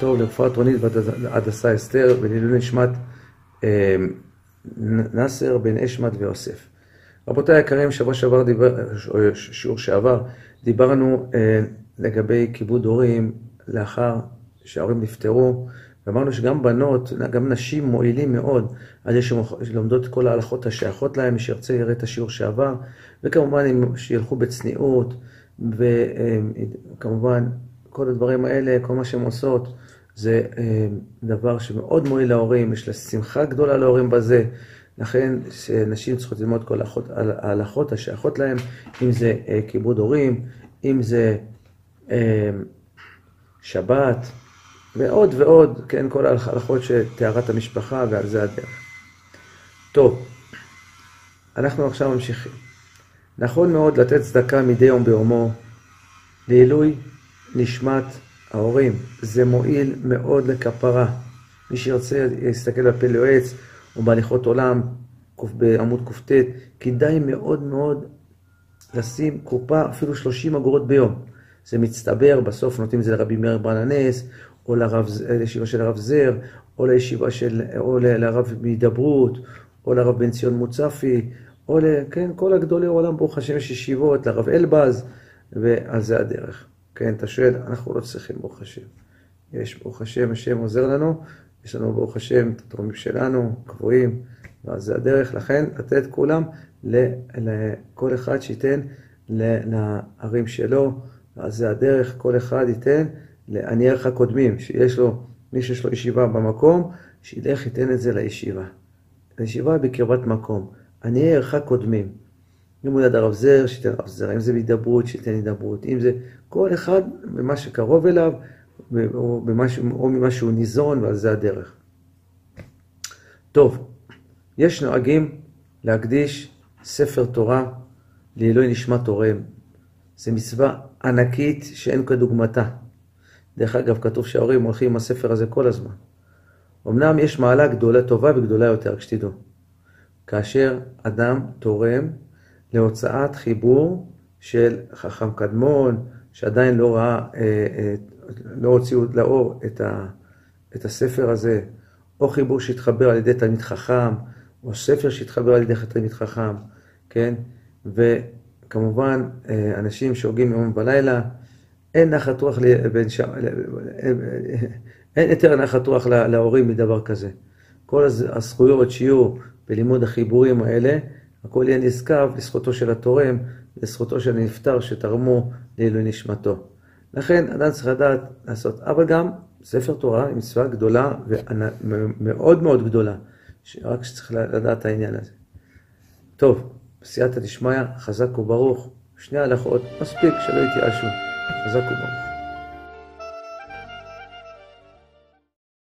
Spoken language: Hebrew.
טוב לרפואת רונית והדסה אסתר ולעילוי נשמת נאסר בן אשמת ויוסף. רבותיי היקרים, שיעור שעבר דיברנו לגבי כיבוד הורים לאחר שההורים נפטרו, ואמרנו שגם בנות, גם נשים מועילים מאוד על זה שלומדות כל ההלכות השייכות להם. מי שירצה יראה את השיעור שעבר, וכמובן שילכו בצניעות, וכמובן כל הדברים האלה, כל מה שהן עושות, זה דבר שמאוד מועיל להורים, יש לה שמחה גדולה להורים בזה. לכן נשים צריכות ללמוד כל ההלכות השייכות להם, אם זה כיבוד הורים, אם זה שבת, ועוד ועוד, כן, כל ההלכות שתיארת המשפחה, ועל זה הדרך. טוב, אנחנו עכשיו ממשיכים. נכון מאוד לתת צדקה מדי יום ביומו, לעילוי נשמת ההורים. זה מועיל מאוד לכפרה. מי שירצה יסתכל בפלא יועץ, או בהליכות עולם, בעמוד קופטט, כדאי מאוד מאוד לשים קופה, אפילו 30 אגורות ביום. זה מצטבר, בסוף נותנים את זה לרבי מאיר בעל הנס, או לישיבה של הרב זר, או לישיבה או לרב מהידברות, או לרב בן ציון מוצפי, או כן, כל הגדולי העולם, ברוך השם, יש ישיבות, לרב אלבז, ועל זה הדרך. כן, אתה שואל, אנחנו לא צריכים, ברוך השם. יש, ברוך השם, השם עוזר לנו, יש לנו, ברוך השם, את התרומים שלנו, קבועים, ועל זה הדרך. לכן, לתת כולם, לכל אחד שייתן לערים שלו, ועל זה הדרך, כל אחד ייתן לעניי עירך קודמים, שיש לו, מי שיש לו ישיבה במקום, שילך ייתן את זה לישיבה. הישיבה בקרבת מקום, עניי עירך קודמים. אם הוא יד הרב זר, שייתן הרב זר, אם זה בהידברות, שייתן הידברות, אם זה כל אחד במה שקרוב אליו, או ממה שהוא ניזון, ועל זה הדרך. טוב, יש נוהגים להקדיש ספר תורה לעילוי נשמת הוריהם. זו מצווה ענקית שאין כדוגמתה. דרך אגב, כתוב שההורים הולכים עם הספר הזה כל הזמן. אמנם יש מעלה גדולה, טובה וגדולה יותר, כשתדעו. כאשר אדם תורם להוצאת חיבור של חכם קדמון, שעדיין לא הוציאו לאור את הספר הזה, או חיבור שהתחבר על ידי תלמיד חכם, או ספר שהתחבר על ידי תלמיד חכם, כן? וכמובן, אנשים שהוגים יום בלילה, אין נחת רוח אין יותר נחת רוח להורים מדבר כזה. כל הזכויות שיהיו בלימוד החיבורים האלה, הכל יהיה נזכר לזכותו של התורם, לזכותו של הנפטר שתרמו לעילוי נשמתו. לכן אדם צריך לדעת לעשות, אבל גם ספר תורה היא מצווה גדולה ומאוד מאוד גדולה, רק שצריך לדעת העניין הזה. טוב, בסייעתא דשמיא, חזק וברוך, שני הלכות, מספיק שלא יתייאשו, חזק וברוך.